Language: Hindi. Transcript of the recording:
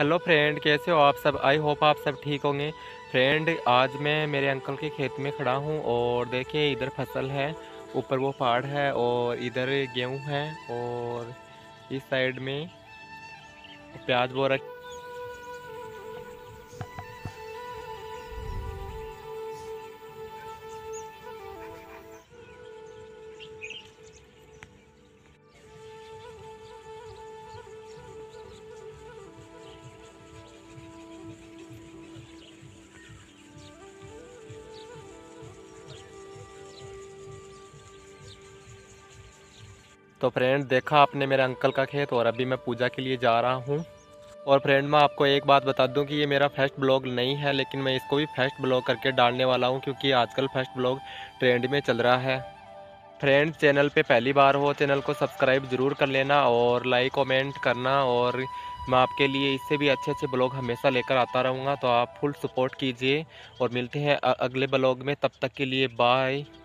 हेलो फ्रेंड, कैसे हो आप सब? आई होप आप सब ठीक होंगे। फ्रेंड, आज मैं मेरे अंकल के खेत में खड़ा हूँ और देखिए इधर फसल है, ऊपर वो पहाड़ है और इधर गेहूँ है और इस साइड में प्याज बो रख। तो फ्रेंड, देखा आपने मेरे अंकल का खेत और अभी मैं पूजा के लिए जा रहा हूँ। और फ्रेंड, मैं आपको एक बात बता दूं कि ये मेरा फर्स्ट ब्लॉग नहीं है, लेकिन मैं इसको भी फर्स्ट ब्लॉग करके डालने वाला हूँ क्योंकि आजकल फर्स्ट ब्लॉग ट्रेंड में चल रहा है। फ्रेंड, चैनल पे पहली बार हो, चैनल को सब्सक्राइब ज़रूर कर लेना और लाइक कमेंट करना। और मैं आपके लिए इससे भी अच्छे अच्छे ब्लॉग हमेशा लेकर आता रहूँगा, तो आप फुल सपोर्ट कीजिए और मिलते हैं अगले ब्लॉग में। तब तक के लिए बाय।